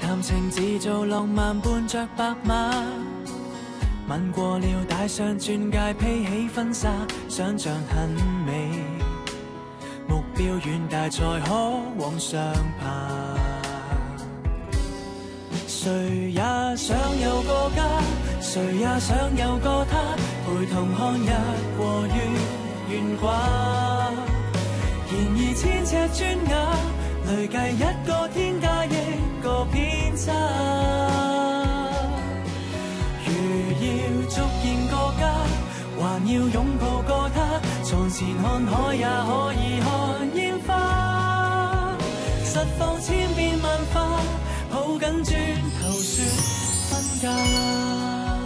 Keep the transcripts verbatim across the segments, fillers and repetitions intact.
談情自做浪漫伴着白馬，吻過了戴上鑽戒披起婚紗，想像很美，目標遠大才可往上爬。誰也想有個家，誰也想有個他，陪同看日和月懸掛。然而千尺磚瓦，累計一個天加一個偏差。如要續現個家，還要擁抱個他，床前看海也可以看煙花。實況千變萬化，抱緊磚頭說分家。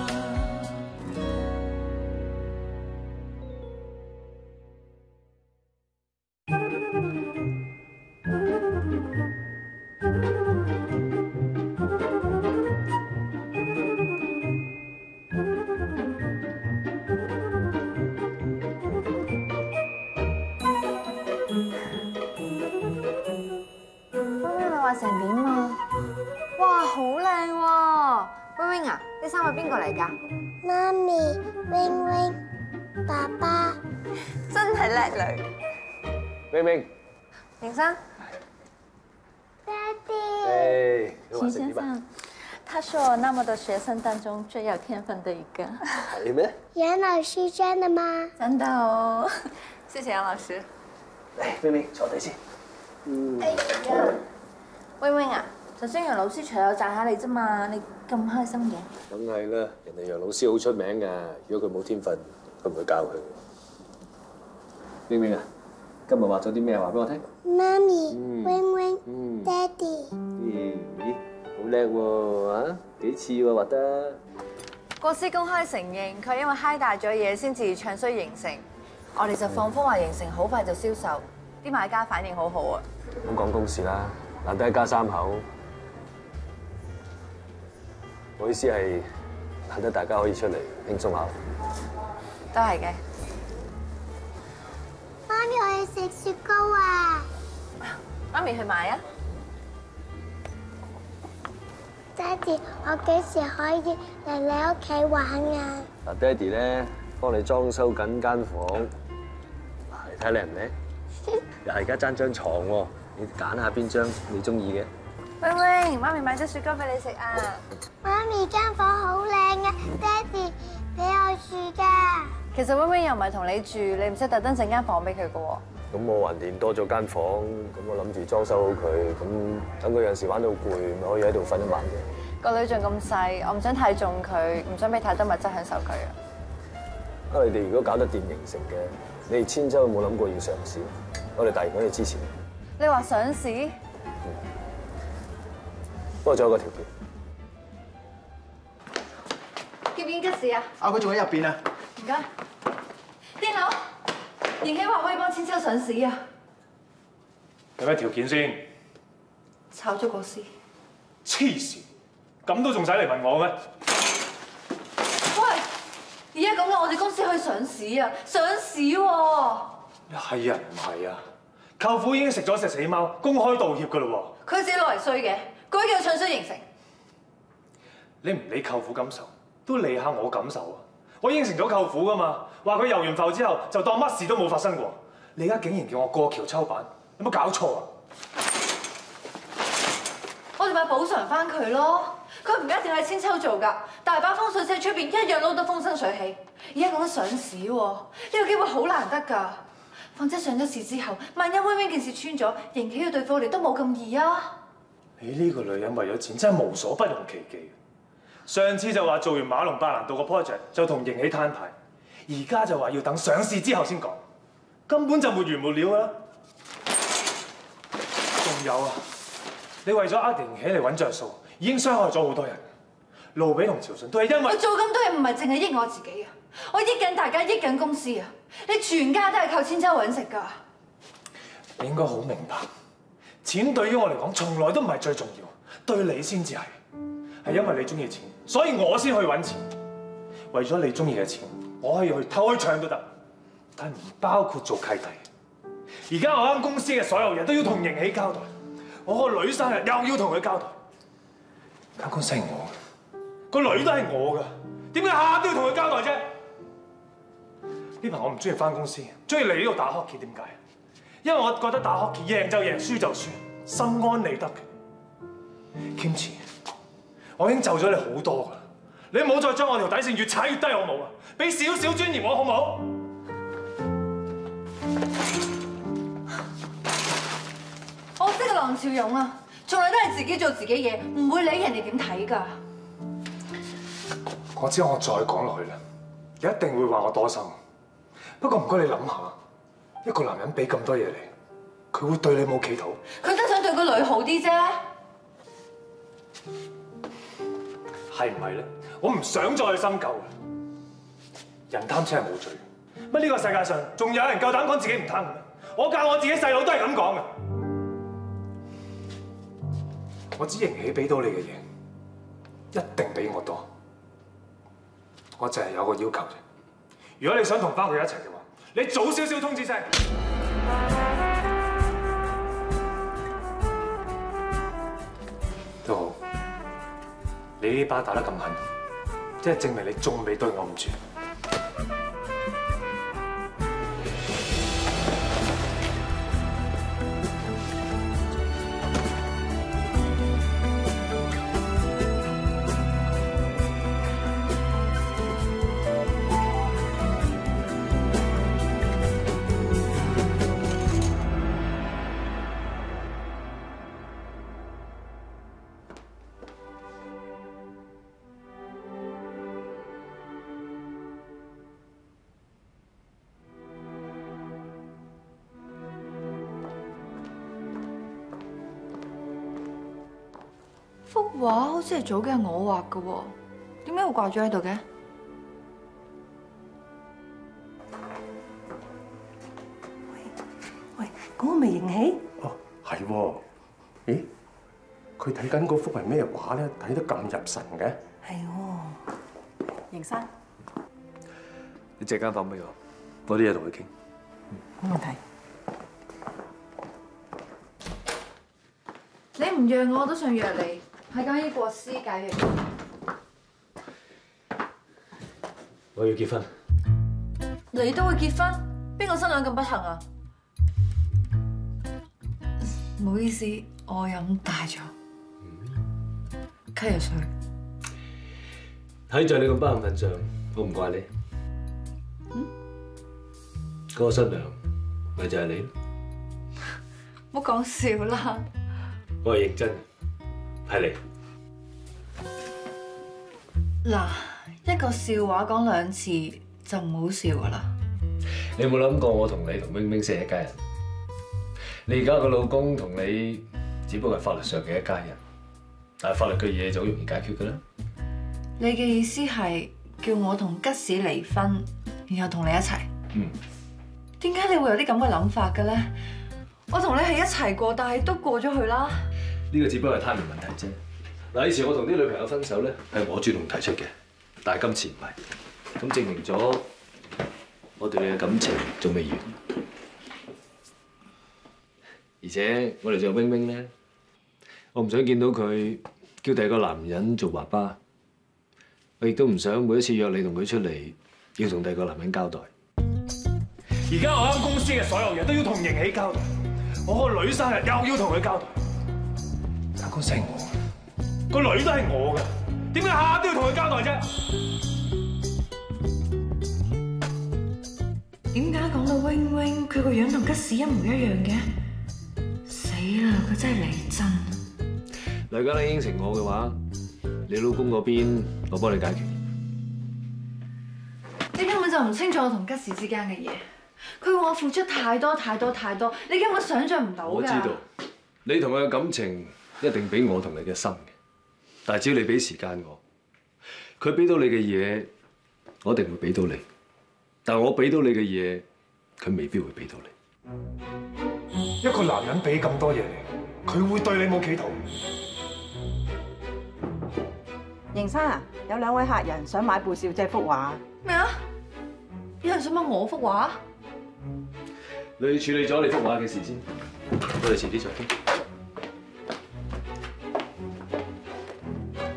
成點啊？哇，好靚喎 ！Wing Wing 啊，呢衫係邊個嚟㗎？ 媽咪 ，Wing Wing， 爸爸， 真係叻女。 明明， 明生， 爹哋。 哎， 秦先生，他是我那麼多學生當中最有天分的一個。 係咩？ 楊老師真的嗎？ 真的哦。 謝謝楊老師。 嚟，明明坐地先。嗯。 哎呀。Wing Wing啊，頭先楊老師除咗讚下你啫嘛，你咁開心嘅？ 梗係啦，人哋楊老師好出名㗎，如果佢冇天分，佢唔會教佢。明明啊，今日畫咗啲咩話俾我聽？ 媽咪 ，Wing Wing， 爹哋。 咦，好叻喎嚇，幾似喎畫得。 國師公開承認，佢係因為嗨大咗嘢先至唱衰形成，我哋就放風話形成好快就銷售，啲買家反應好好啊。 唔好講公事啦。難得一家三口，我意思係難得大家可以出嚟輕鬆下。 都係嘅。 媽咪，我要食雪糕啊！ 媽咪去買啊！ 爹哋，我幾時可以嚟你屋企玩啊？ 嗱，爹哋咧幫你裝修緊間房，嗱，你睇靚唔靚？又係而家爭張床喎。你揀下邊張你中意嘅。 Wing Wing，媽咪買咗雪糕俾你食啊！ 媽咪間房好靚啊，爹哋俾我住㗎。 其實 Wing Wing 又唔係同你住，你唔使特登整間房俾佢嘅喎。 咁我還掂多咗間房，咁我諗住裝修好佢，咁等佢有陣時玩到攰，咪可以喺度瞓一晚嘅。 個女仲咁細，我唔想太重佢，唔想俾太多物質享受佢啊。 啊，你哋如果搞得掂形成嘅，你哋千秋有冇諗過要嘗試？我哋大可以支持。 你話上市？ 嗯。不過仲有個條件。 見唔見吉士啊？ 啊，佢仲喺入邊啊！ 唔該。電腦，盈喜話可以幫千秋上市啊。 有咩條件先？ 炒咗國師。 黐線，咁都仲使嚟問我咩？ 喂，而家咁啦，我哋公司可以上市啊！上市喎！ 係人唔係啊？舅父已經食咗隻死貓，公開道歉噶啦喎！ 佢自己攞嚟衰嘅，嗰啲叫唱衰形成。 你唔理舅父感受，都理下我感受啊！我應承咗舅父噶嘛，話佢遊完埠之後就當乜事都冇發生過。你而家竟然叫我過橋抽板，有冇搞錯啊？ 我哋咪補償翻佢咯。佢唔一定係千秋做㗎，大把風水師喺出邊一樣撈得風生水起。而家講緊上市喎，呢個機會好難得㗎。況且上咗市之後，萬一 Wing Wing件事穿咗，盈喜要對付我哋都冇咁易啊！ 你呢個女人為咗錢真係無所不用其極。上次就話做完馬龍白蘭度個 project 就同盈喜攤牌，而家就話要等上市之後先講，根本就沒完沒了㗎啦。仲有啊，你為咗呃盈喜嚟揾着數，已經傷害咗好多人。路比同朝信都係因為我做咁多嘢唔係淨係益我自己啊，我益緊大家，益緊公司啊！你全家都係靠千秋揾食㗎。 你應該好明白，錢對於我嚟講從來都唔係最重要，對你先至係。係因為你中意錢，所以我先去揾錢。為咗你中意嘅錢，我可以去偷去搶都得，但唔包括做契弟。而家我間公司嘅所有嘢都要同盈喜交代，我個女生日又要同佢交代。 間公司係我嘅，個女都係我㗎，點解下下都要同佢交代啫？呢排我唔中意翻公司，中意嚟呢度打 hockey， 點解？因為我覺得打 hockey 贏就贏，輸就輸，心安理得嘅。兼且我已經就咗你好多㗎啦，你唔好再將我條底線越踩越低好冇啊！俾少少尊嚴我好冇？ 我識個郎朝勇啊，從來都係自己做自己嘢，唔會理人哋點睇㗎。 我知我再講落去啦，一定會話我多心。不過唔該你諗下，一個男人俾咁多嘢你，佢會對你冇企圖？ 佢都想對個女好啲啫。 係唔係咧？我唔想再去深究啦。人貪錢係冇罪，乜呢個世界上仲有人夠膽講自己唔貪嘅咩？我教我自己細佬都係咁講嘅。我只盈喜俾到你嘅嘢，一定比我多。我淨係有個要求啫。如果你想同翻佢一齊嘅話，你早少少通知聲。都好，你呢把打得咁狠，即係證明你仲未對我唔住。 幅畫好似係早幾日我畫嘅喎，點解會掛咗喺度嘅？ 喂，嗰個咪盈喜？ 哦，係喎。咦？佢睇緊嗰幅係咩畫咧？睇得咁入神嘅。 係喎，盈生， 你借間房俾我，我啲嘢同佢傾。 冇問題。 你唔約我，我都想約你。喺間醫國師解約。 我要結婚。 你都會結婚？邊個新娘咁不幸啊？唔好意思，我飲大咗，咳藥水。 睇在你咁不幸份上，我唔怪你。 嗯？ 嗰個新娘咪就係你咯。 唔好講笑啦。 我係認真，係你。 嗱，一個笑話講兩次就唔好笑噶啦。 你有冇諗過我同你同冰冰先係一家人？你而家個老公同你只不過係法律上嘅一家人，但係法律嘅嘢就好容易解決噶啦。 你嘅意思係叫我同吉士離婚，然後同你一齊？ 嗯。 點解你會有啲咁嘅諗法嘅咧？我同你係一齊過，但係都過咗去啦。 呢個只不過係 timing 問題啫。嗱，以前我同啲女朋友分手咧，係我主動提出嘅，但係今次唔係，咁證明咗我對你嘅感情仲未完。而且我哋仲有冰冰咧，我唔想見到佢叫第二個男人做爸爸，我亦都唔想每一次約你同佢出嚟，要同第二個男人交代。 而家我間公司嘅所有嘢都要同盈喜交代，我個女生日又要同佢交代。間公司係我嘅，個女都係我嘅，點解下下都要同佢交代啫？ 點解講到 wing wing，佢個樣同吉士一模一樣嘅？死啦！佢真係嚟真。 大家你應承我嘅話，你老公嗰邊我幫你解決。 你根本就唔清楚我同吉士之間嘅嘢。佢話我付出太多太多太多，你根本想象唔到㗎。 我知道你同佢嘅感情一定比我同你嘅深嘅，但係只要你俾時間我，佢俾到你嘅嘢，我一定會俾到你。但係我俾到你嘅嘢，佢未必會俾到你。 一個男人俾咁多嘢你，佢會對你冇企圖。 盈生啊，有兩位客人想買部小姐幅畫。 咩啊？有人想買我幅畫？ 你處理咗你幅畫嘅事先，我哋遲啲再傾。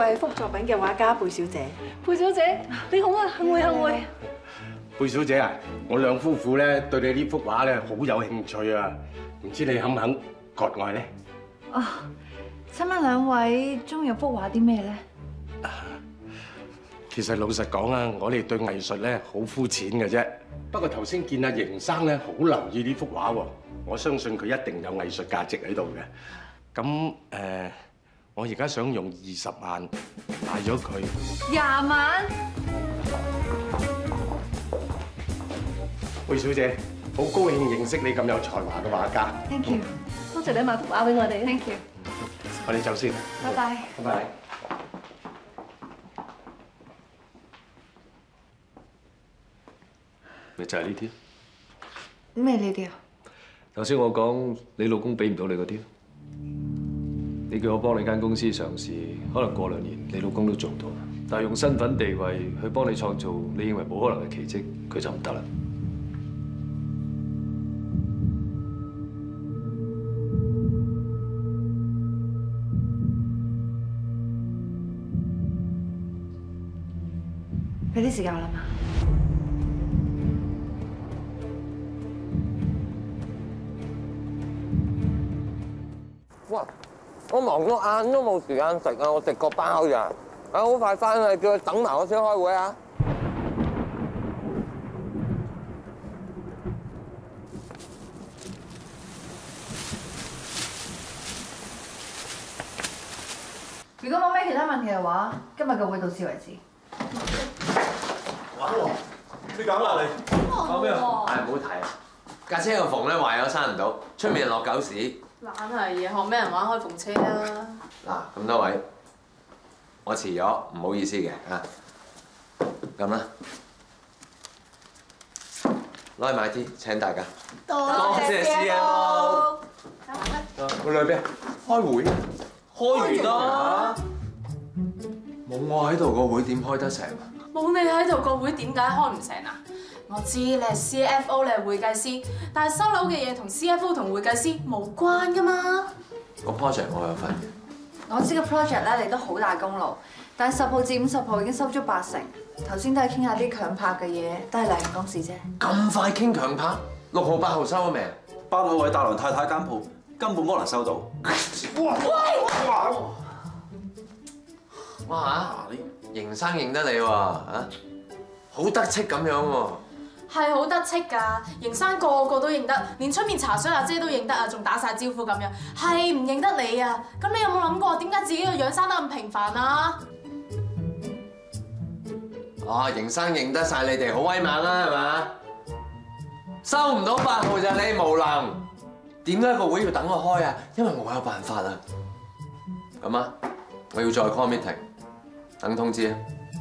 係幅作品嘅畫家貝小姐。貝小姐，你好啊，幸會幸會。 貝小姐啊，我兩夫婦咧對你呢幅畫咧好有興趣啊，唔知你肯唔肯割愛咧？ 哦，請問兩位中意幅畫啲咩咧？ 其實老實講啊，我哋對藝術咧好膚淺嘅啫。不過頭先見阿邢生咧好留意呢幅畫喎，我相信佢一定有藝術價值喺度嘅。咁誒、呃，我而家想用二十萬買咗佢。 廿萬？ 貝小姐，好高興認識你咁有才華嘅畫家。 Thank you， 多謝你買幅畫俾我哋。 Thank you， 我哋走先。 拜拜。 拜拜。 咪就係呢啲。 咩呢啲啊？ 頭先我講你老公俾唔到你嗰啲，你叫我幫你間公司上市，可能過兩年你老公都做到，但係用身份地位去幫你創造你認為冇可能嘅奇蹟，佢就唔得啦。 俾啲時間我諗下。 哇！我忙到晏都冇時間食啊，我食個包咋？啊，好快翻去，叫佢等埋我先開會啊！ 如果冇咩其他問題嘅話，今日嘅會到此為止。 哇！你搞啦你？搞咩啊？ 唉，唔好睇啊！架車個縫咧壞咗，閂唔到，出面落狗屎。 懶係嘢，學咩人玩開縫車啊？ 嗱，咁多位，我遲咗，唔好意思嘅嚇。咁啦，攞去買啲請大家。 多謝 C F O。我兩邊開會，開完啦。冇我喺度，個會點開得成？ 冇你喺度，個會點解開唔成啊？我知你係 C F O， 你係會計師，但係收樓嘅嘢同 C F O 同會計師無關噶嘛。 個 project 我有份。 我知個 project 咧，你都好大功勞，但係十號至五十號已經收咗八成，頭先都係傾下啲強拍嘅嘢，都係例行公事啫。 咁快傾強拍？六號、八號收咗未？ 八號係大良太太間鋪，根本冇能收到。 哇！哇！哇！你認生認得你喎嚇，好得戚咁樣喎。 係好得戚㗎，邢生個個都認得，連出面茶水阿姐都認得啊，仲打晒招呼咁樣，係唔認得你啊？咁你有冇諗過點解自己個樣生得咁平凡啊？ 啊，邢生認得晒你哋，好威猛啦，係嘛？收唔到八號就你無能，點解個會要等我開啊？因為我有辦法啊。咁啊，我要再 call meeting，等通知啊。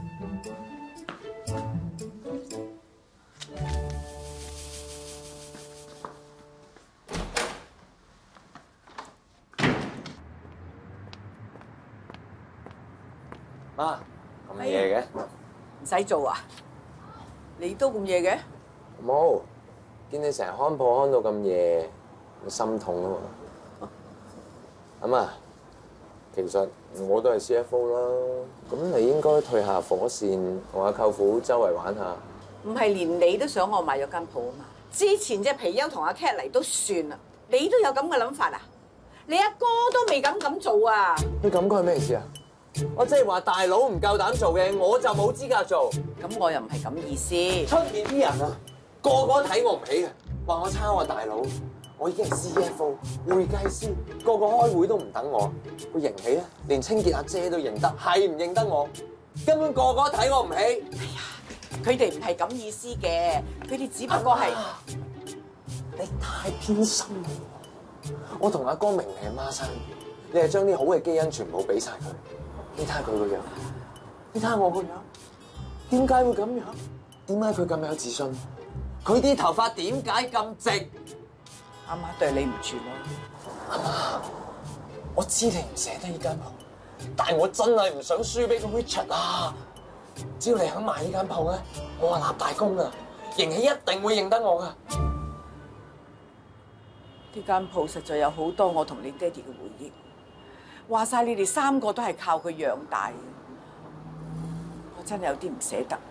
媽，咁夜嘅？ 唔使做啊！你都咁夜嘅？ 冇，見你成日看鋪看到咁夜，我心痛啊嘛。咁啊，其實我都係 C F O 啦，咁你應該退下火線，同阿舅父周圍玩下。 唔係連你都想我買咗間鋪啊嘛？之前隻皮優同阿 Cat 嚟都算啦，你都有咁嘅諗法啊？你阿哥都未敢咁做啊！ 你咁講係咩意思啊？我即係話大佬唔夠膽做嘅，我就冇資格做。 咁我又唔係咁意思。 出面啲人啊，個個都睇我唔起嘅，話我抄我大佬。我已經係 C F O 會計師，個個開會都唔等我。佢認起啊，連清潔阿姐都認得，係唔認得我？根本個個都睇我唔起。 哎呀，佢哋唔係咁意思嘅，佢哋只不過係、啊、 你太偏心啦！我同阿哥明明係孖生，你係將啲好嘅基因全部俾晒佢。你睇下佢個樣，你睇下我個樣，點解會咁樣？點解佢咁有自信？佢啲頭髮點解咁直？ 阿媽對你唔住咯。 阿媽，我知你唔捨得呢間鋪，但係我真係唔想輸俾個 Richard 啊！只要你肯買呢間鋪咧，我話立大功啊！邢喜一定會認得我噶。 呢間鋪實在有好多我同你爹哋嘅回憶。話晒你哋三個都係靠佢養大嘅。 真係有啲唔捨得。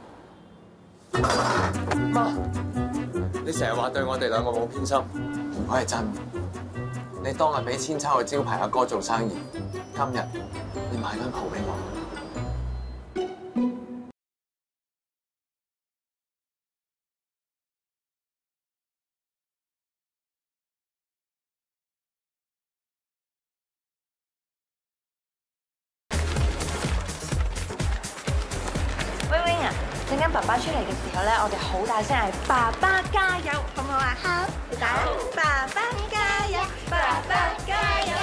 媽，你成日話對我哋兩個冇偏心，如果係真，你當日俾千秋去招牌阿哥做生意，今日你買間鋪俾我。 陣間爸爸出嚟嘅時候咧，我哋好大聲嗌爸爸加油，好唔好啊？好，你打啊！爸爸加油，爸爸加油！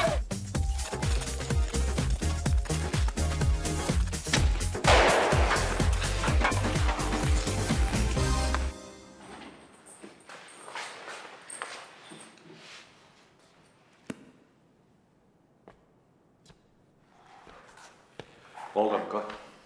我嘅唔該。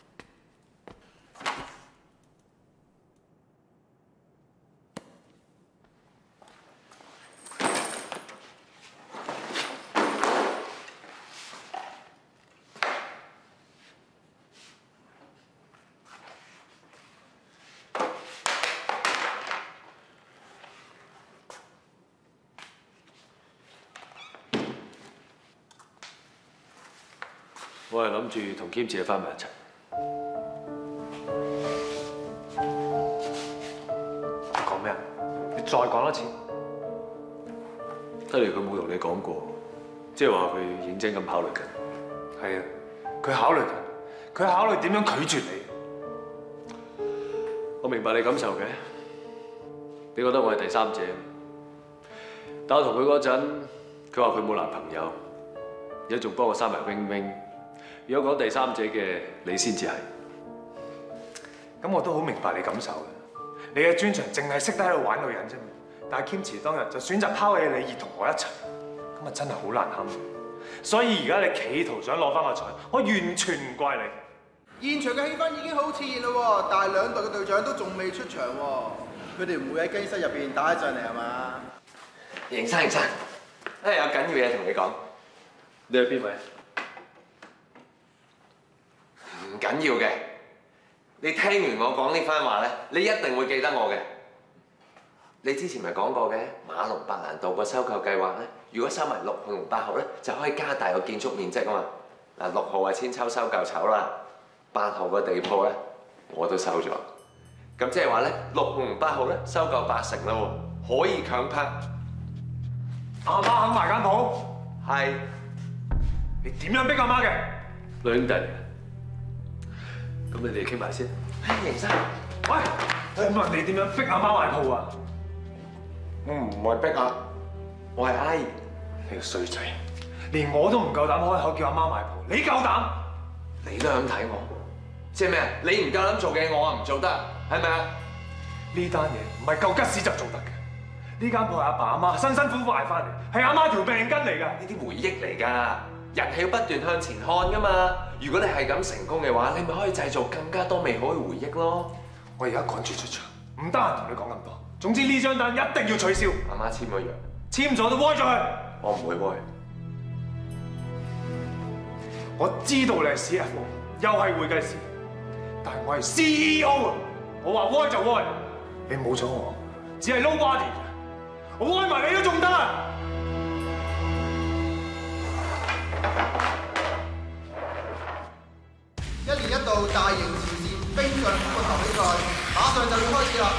我係諗住同兼姐翻埋一齊。 你講咩啊？你再講多次。 睇嚟佢冇同你講過，即係話佢認真咁考慮緊。 係啊，佢考慮緊，佢考慮點樣拒絕你。 我明白你感受嘅，你覺得我係第三者。但我同佢嗰陣，佢話佢冇男朋友，而家仲幫我生埋 wing wing。 如果講第三者嘅，你先至係。 咁我都好明白你感受嘅。你嘅專長淨係識得喺度玩女人啫嘛。但係堅持當日就選擇拋棄你而同我一齊，咁啊真係好難堪。所以而家你企圖想攞翻個彩，我完全唔怪你。 現場嘅氣氛已經好熾熱啦，但係兩隊嘅隊長都仲未出場喎。佢哋唔會喺更衣室入邊打一陣嚟係嘛？ 邢生，邢生，誒有緊要嘢同你講。 你係邊位？ 唔緊要嘅，你聽完我講呢番話咧，你一定會記得我嘅。你之前咪講過嘅馬龍白蘭道個收購計劃咧，如果收埋六號同八號咧，就可以加大個建築面積啊嘛。嗱，六號係千秋收夠籌啦，八號個地鋪咧我都收咗。咁即係話咧，六號同八號咧收夠八成啦喎，可以強拍。 阿媽肯埋間鋪？ 係。 你點樣逼阿媽嘅？ 兩兄弟嚟嘅。 咁你哋傾埋先。 邢生， 喂，我問你點樣逼阿媽買鋪啊？ 我唔係逼啊，我係阿姨。 你個衰仔，連我都唔夠膽開口叫阿媽買鋪，你夠膽？ 你都係咁睇我，即係咩啊？你唔夠膽做嘅，我啊唔做得，係咪啊？ 呢單嘢唔係夠吉屎就做得嘅。呢間鋪係阿爸阿媽辛辛苦苦捱翻嚟，係阿媽條命根嚟㗎。 呢啲回憶嚟㗎。 人係要不斷向前看㗎嘛！如果你係咁成功嘅話，你咪可以製造更加多美好嘅回憶咯。 我而家趕住出場，唔得閒同你講咁多。總之呢張單一定要取消。 阿媽簽咗約， 簽咗都歪咗佢。 我唔會歪。 我知道你係 C F O， 又係會計師，但係我係 C E O 啊！我話歪就歪，你冇咗我，只係 nobody。我歪埋你都仲得。 一年一度大型慈善冰上足球比賽，馬上就要開始啦！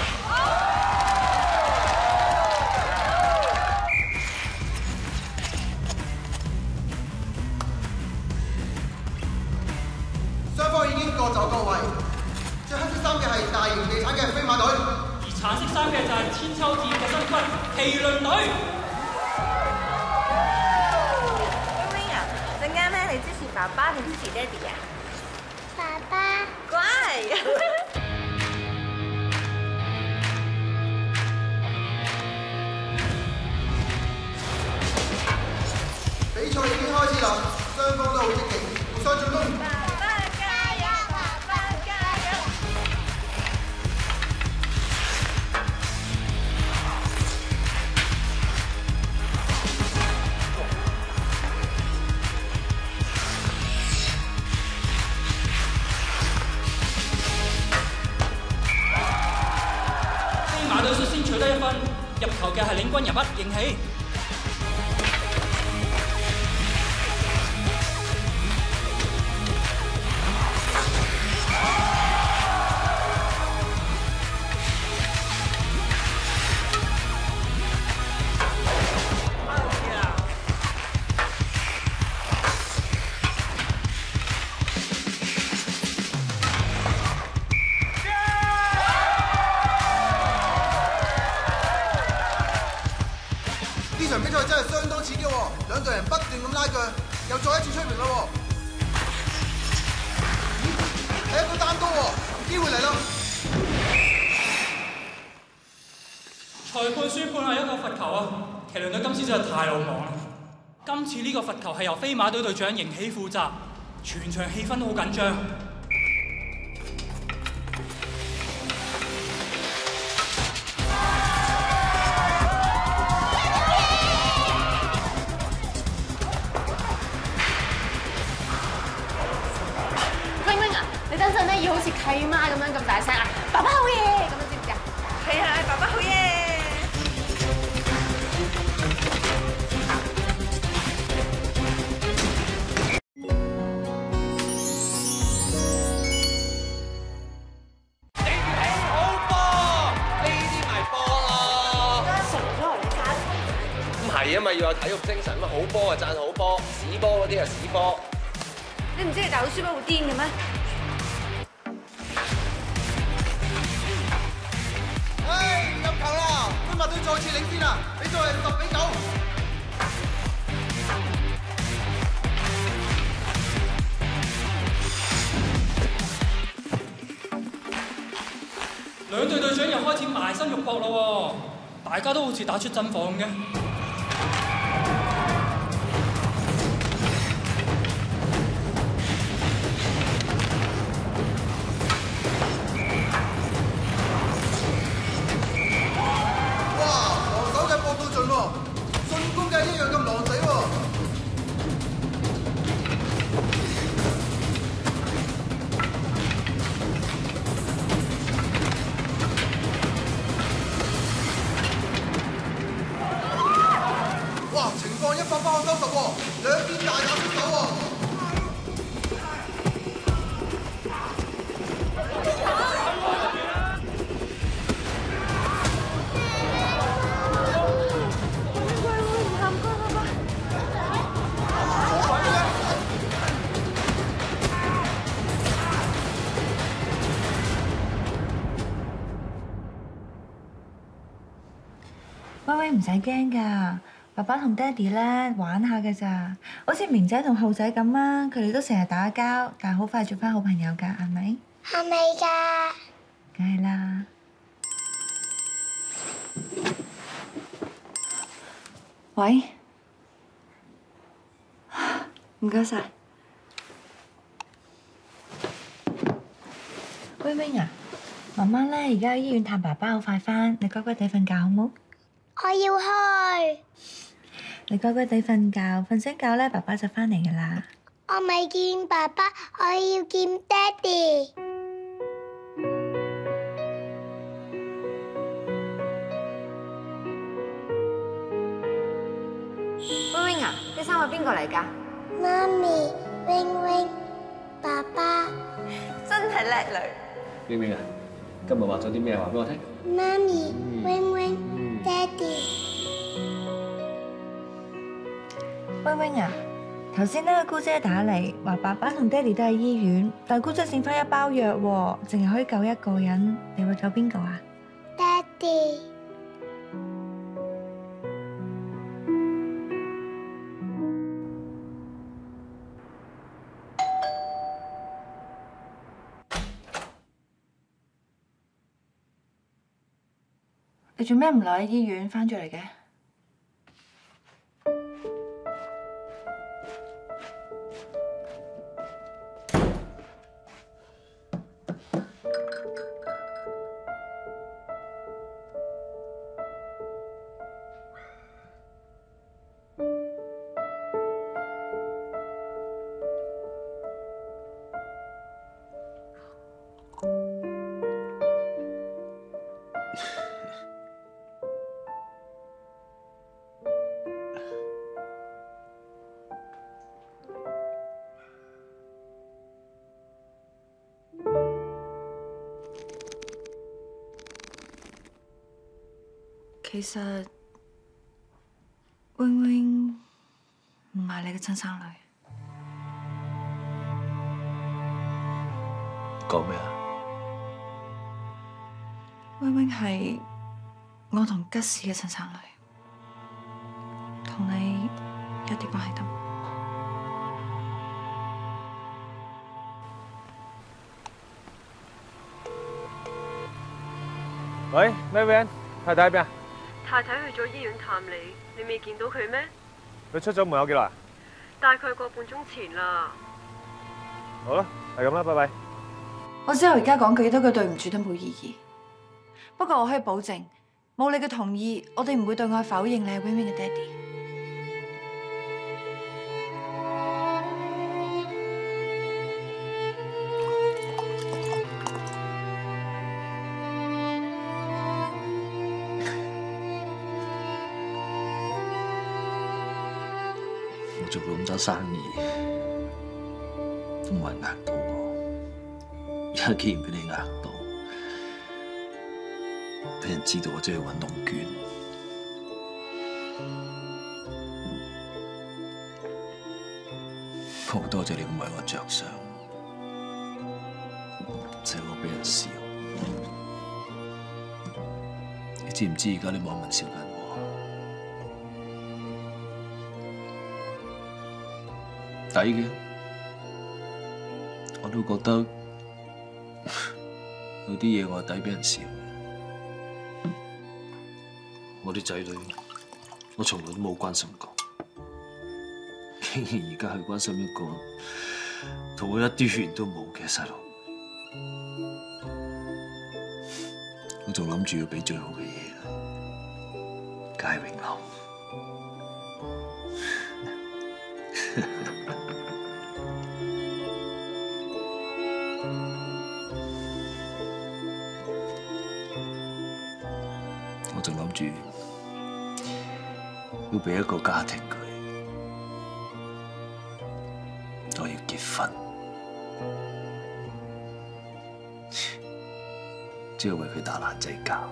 雙方已經各就各位，着黑色衫嘅係大型地產嘅飛馬隊， 而橙色衫嘅就係千秋店嘅新軍麒麟隊。 冰冰啊，陣間咧，你支持爸爸定支持爹哋啊？ 爸爸， 乖。 比賽已經開始啦，雙方都好積極，互相進攻。 爸爸加油！爸爸加油！ 得一分，入球嘅係領軍人物應喜。 呢場比賽真係相當刺激喎，兩隊人不斷咁拉鋸，又再一次吹平啦喎！咦，係一個單刀喎，機會嚟啦！ 裁判宣判係一個罰球啊！麒麟隊今次真係太魯莽啦！今次呢個罰球係由飛馬隊隊長迎喜負責，全場氣氛都好緊張。 等陣咧要好似契媽咁樣咁大聲啊！爸爸好嘢咁樣知唔知啊？係啊，爸爸好嘢！ 你睇好波，呢啲咪波咯！ 熟咗嚟讚。 唔係啊嘛，要有體育精神嘛，好波啊讚好波，屎波嗰啲啊屎波。 你唔知你大佬輸波會癲嘅咩？ 入球啦！飛馬隊再次領先啦，比賽係十比九。 兩隊隊長又開始埋身肉搏咯喎，大家都好似打出真火咁嘅。 進攻嘅一樣咁狼死喎！哇！情況一發不可收拾喎，兩邊大打出手喎！ 威威唔使驚㗎，爸爸同爹哋咧玩下㗎咋，好似明仔同浩仔咁啊，佢哋都成日打交，但係好快做翻好朋友㗎，係咪？ 係咪㗎？ 梗係啦。喂，唔該晒。威威啊，媽媽咧而家喺醫院探爸爸，好快翻，你乖乖地瞓覺好冇？ 我要去。 你乖乖地瞓覺，瞓醒覺咧，爸爸就翻嚟噶啦。 我未見爸爸，我要見爹哋。 威威啊，呢衫係邊個嚟㗎？ 媽咪，永永，爸爸。 真係叻女。 明明啊，今日畫咗啲咩話俾我聽？ 媽咪，永永。爹哋， 威威啊，頭先咧姑姐打嚟，話爸爸同爹哋都喺醫院，但係姑姐剩翻一包藥喎，淨係可以救一個人，你會救邊個啊？ 爹哋。 你做咩唔留喺醫院，翻咗嚟嘅？ 其實永永唔係你嘅親生女。 講咩啊？ 永永係我同吉士嘅親生女，同你一啲關係都冇。 喂 ，Marian， 太太喺邊啊？ 太太去咗醫院探你，你未見到佢咩？ 佢出咗門有幾耐啊？ 大概個半鐘前啦。 好啦，係咁啦，拜拜。 我知道而家講幾多句對唔住都冇意義，不過我可以保證，冇你嘅同意，我哋唔會對外否認你係 Wing Wing 嘅爹哋。 做咁多生意都冇人呃到我，而家既然俾你呃到，俾人知道我真係揾龍捲，好多謝你咁為我着想，使我俾人笑。你知唔知而家啲網民笑緊我？抵嘅，我都覺得有啲嘢我係抵俾人笑。我啲仔女，我從來都冇關心過，竟然而家去關心一個同我一啲血緣都冇嘅細路，我仲諗住要俾最好嘅嘢，佳永流。我仲諗住要俾一個家庭佢，我要結婚，只係為佢打爛仔交。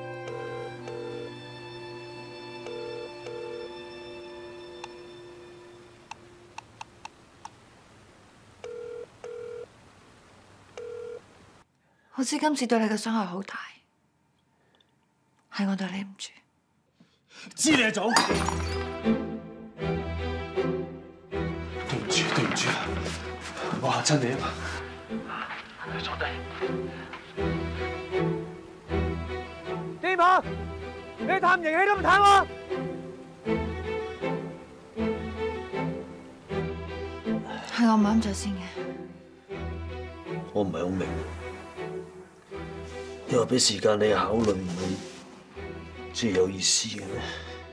我知今次對你嘅傷害好大。係我對你唔住， 知你做，對唔住對唔住，我嚇親你啊嘛，你坐低。地婆，你探營氣都唔探我， 係我唔啱咗先嘅。 我唔係好明，你話俾時間你考慮唔係。最有意思嘅咩？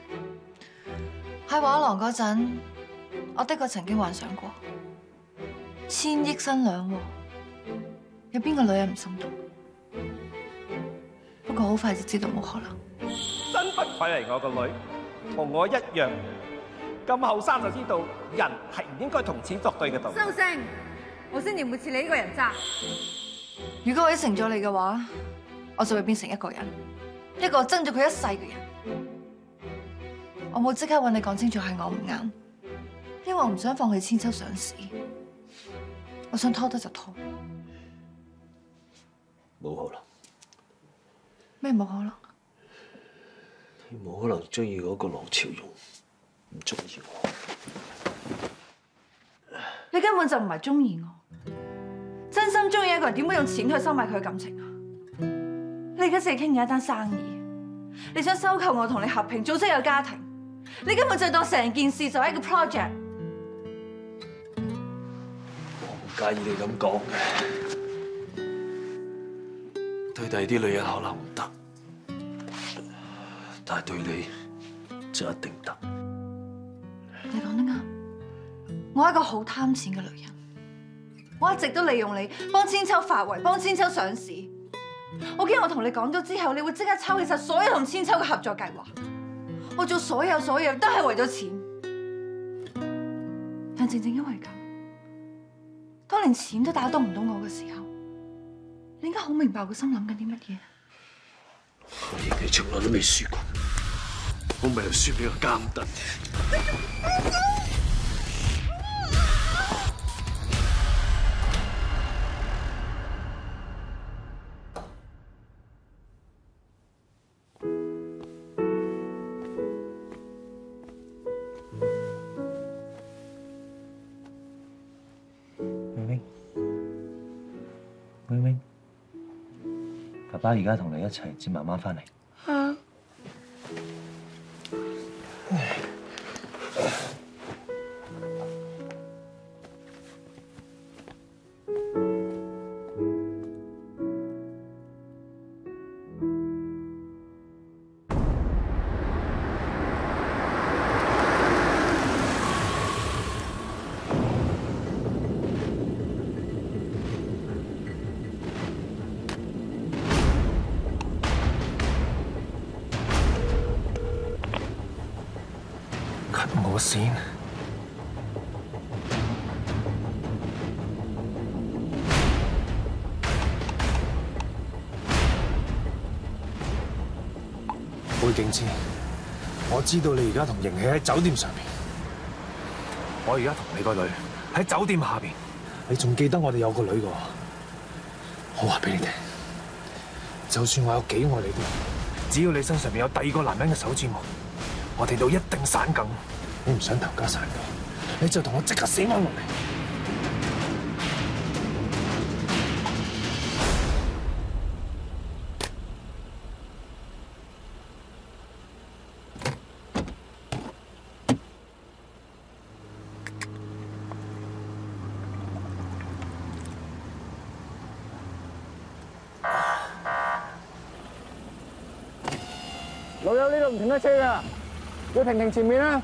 喺畫廊嗰陣，我的確曾經幻想過千億新娘，有邊個女人唔心動？不過好快就知道冇可能。 真不愧係我個女，同我一樣咁後生就知道人係唔應該同錢作對嘅道理。 收聲！我先至唔會似你呢個人渣。如果我應承咗你嘅話，我就會變成一個人。一個憎咗佢一世嘅人，我冇即刻揾你講清楚係我唔啱，因為我唔想放棄千秋上市，我想拖得就拖， 冇可能。 咩冇可能？ 你冇可能中意嗰個羅朝容，唔中意我。 你根本就唔係中意我，真心中意一個人點會用錢去收買佢嘅感情啊？你而家淨係傾緊一單生意，你想收購我同你合併，組織一個家庭，你根本就當成件事就係一個 project。 我唔介意你咁講嘅，對第二啲女人可能唔得，但係對你就一定得。 你講得啱，我係一個好貪錢嘅女人，我一直都利用你幫千秋發圍，幫千秋上市。我驚我同你講咗之後，你會即刻抽起晒所有同千秋嘅合作計劃。我做所有所有都係為咗錢，但正正因為咁，當連錢都打動唔到我嘅時候，你應該好明白我個心諗緊啲乜嘢。 我認你從來都未輸過。 我咪又輸俾個監躉。 爸爸而家同你一齊接媽媽翻嚟。 嚇！ 我線。貝景之，我知道你而家同盈喜喺酒店上面，我而家同你個女喺酒店下邊，你仲記得我哋有個女㗎？我話俾你聽，就算我有幾愛你都好，只要你身上面有第二個男人嘅手指模，我哋都一定散梗。你唔想投家散梗，你就同我即刻死翻落嚟。 老友，呢度唔停得車㗎，要停停前面啦。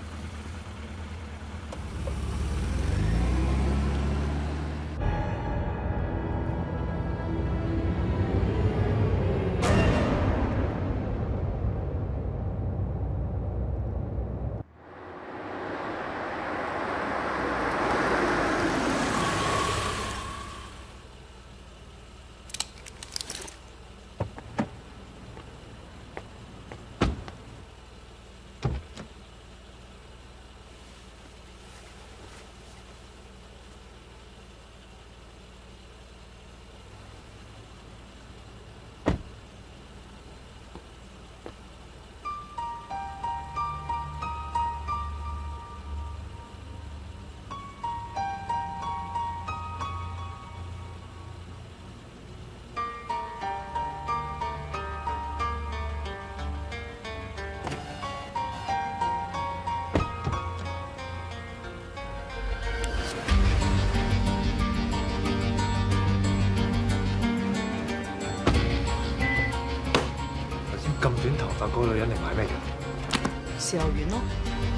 咁短頭髮嗰個女人嚟買咩嘅？ 豉油丸咯。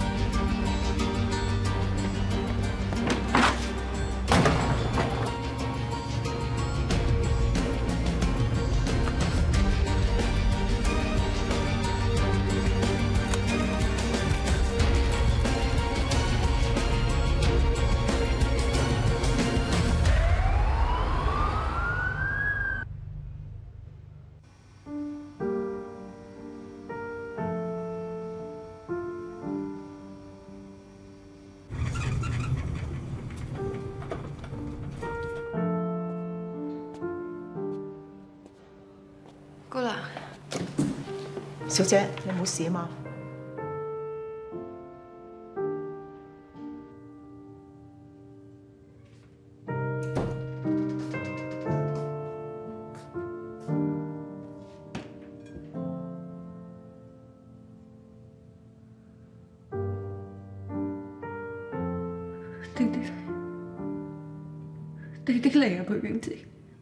姑娘，小姐，你冇事啊嘛？ 弟弟嚟，弟弟嚟啊，貝景之。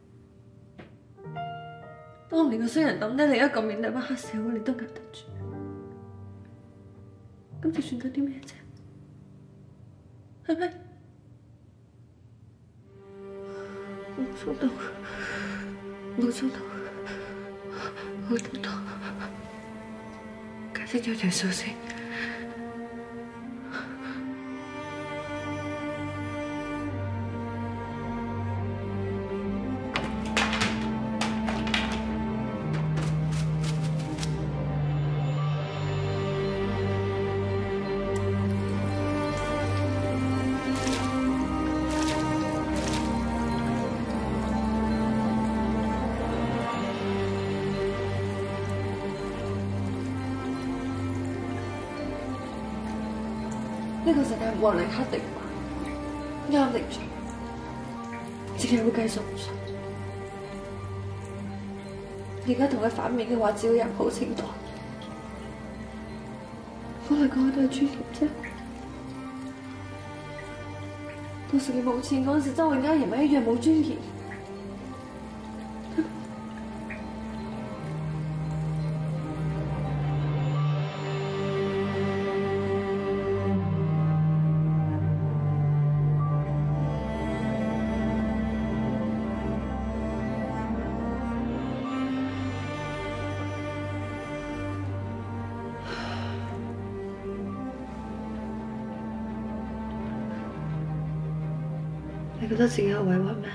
當年個衰人抌低你一個面對班黑社會，你都捱得住。咁就算咗啲咩啫？係咪？我做到，我做到，我做到。解釋咗條數先。 呢個世界冇人嚟黑定白，啱定錯，自己會計數唔順。而家同佢反面嘅話，只會有好清淡。講嚟講去都係尊嚴啫。到時你冇錢嗰陣時，周永嘉亦咪一樣冇尊嚴。你覺得自己有委屈咩？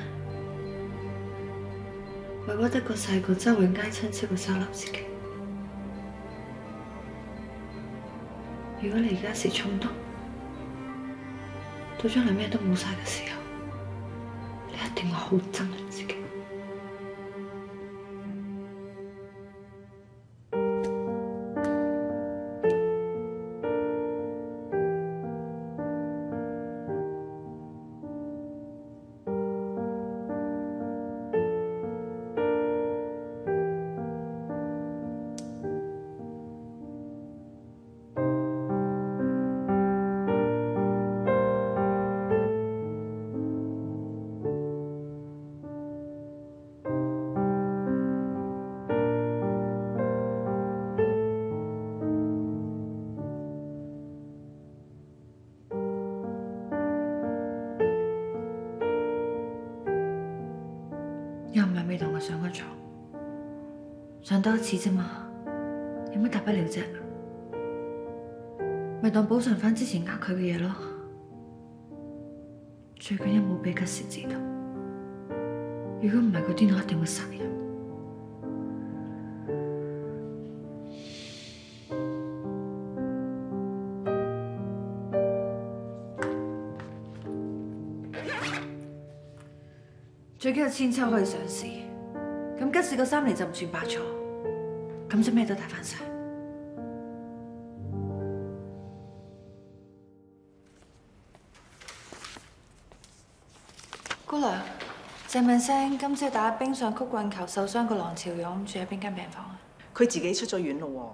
委屈得過細個周永佳親戚會收留自己。如果你而家一時衝動，到將來咩都冇晒嘅時候，你一定會好憎你自己。又唔係未同佢上過床，上多一次啫嘛，有乜大不了啫？咪當補償翻之前呃佢嘅嘢咯。最緊要冇俾吉時知道，如果唔係佢癲到一定會殺人。最緊要千秋可以上市，咁吉士個三年就唔算白錯，咁就咩都大翻晒。 姑娘，借問聲，今朝打冰上曲棍球受傷個郎朝勇住喺邊間病房啊？ 佢自己出咗院咯喎。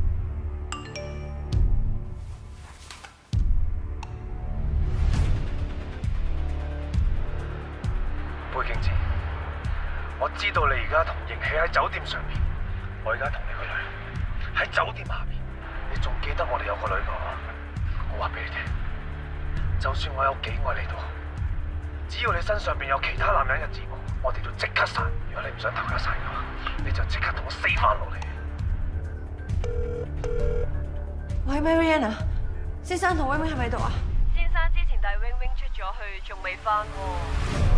貝敬志，我知道你而家同盈喜喺酒店上面，我而家同你個女喺酒店下面，你仲記得我哋有個女㗎？我話俾你聽，就算我有幾愛你都好，只要你身上邊有其他男人嘅指紋，我哋就即刻散。如果你唔想投家散嘅話，你就即刻同我死翻落嚟。 喂 ，Mariana， 先生同 Wing Wing 係咪喺度啊？ 先生之前帶 Wing Wing 出咗去，仲未翻喎。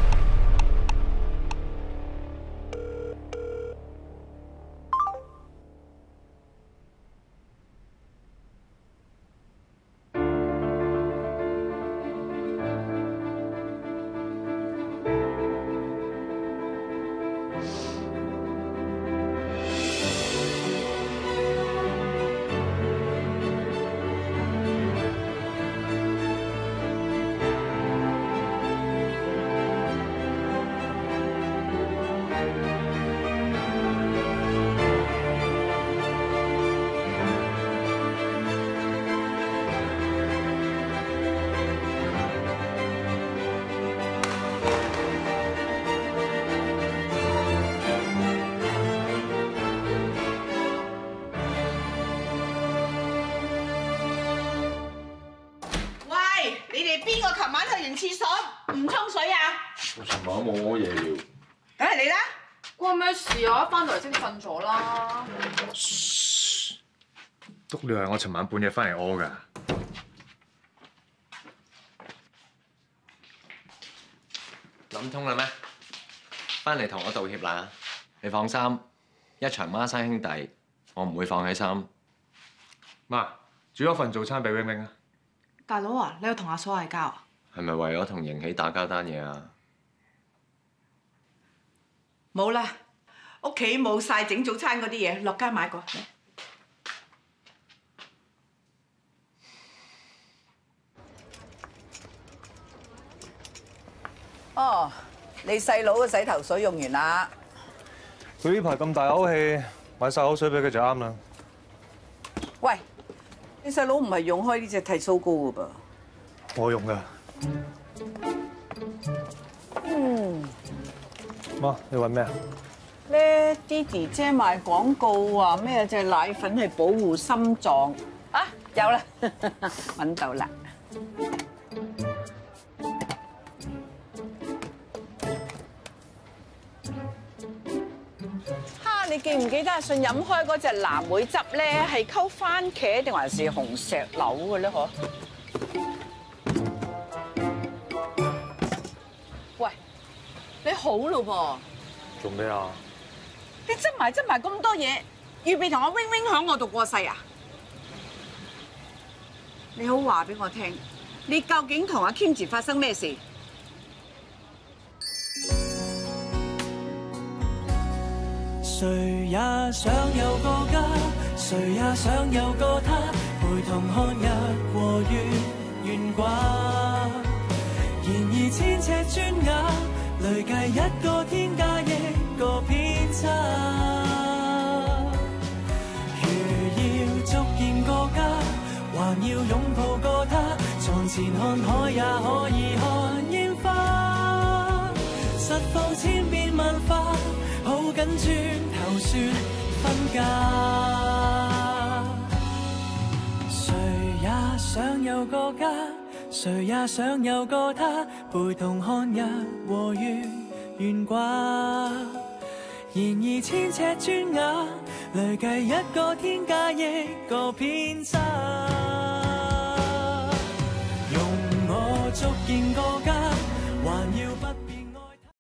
廁所唔沖水啊！ 我尋晚冇屙夜尿。 梗係你啦！ 關咩事啊？一翻到嚟先瞓咗啦。 篤尿係我尋晚半夜翻嚟屙㗎。 諗通啦咩？翻嚟同我道歉啦！你放心，一場孖生兄弟，我唔會放喺心。 媽，煮咗份早餐俾 Wing Wing 啊！ 大佬啊，你又同阿嫂嗌交啊？ 係咪為咗同盈喜打交單嘢啊？ 冇啦，屋企冇晒整早餐嗰啲嘢，落街買過。 哦，你細佬嘅洗頭水用完啦。 佢呢排咁大口氣，買晒口水俾佢就啱啦。 喂，你細佬唔係用開呢隻剃鬚膏嘅噃？ 我用㗎。 嗯。 媽，你揾咩啊？ 咧，啲弟姐賣廣告話咩隻奶粉係保護心臟啊？有啦，揾到啦。哈！你記唔記得阿信飲開嗰隻藍莓汁咧，係溝番茄定還是紅石榴嘅咧？嗬？喂，你好咯噃。 做咩啊？ 你執埋執埋咁多嘢，預備同阿 wing wing 響我度過世啊？你好話俾我聽，你究竟同阿 Kim 姐發生咩事？ 誰也想有個家，誰也想有個他，陪同看日和月懸掛。然而千尺磚瓦，累計一個天加一個偏差。如要逐見個家，還要擁抱個他，床前看海也可以看煙花。實況千變萬化，抱緊磚頭說分家。誰也想有個家，誰也想有個他，陪同看日和月懸掛。然而千尺磚瓦，累計一個天加一個偏差。容我逐見個家，還要不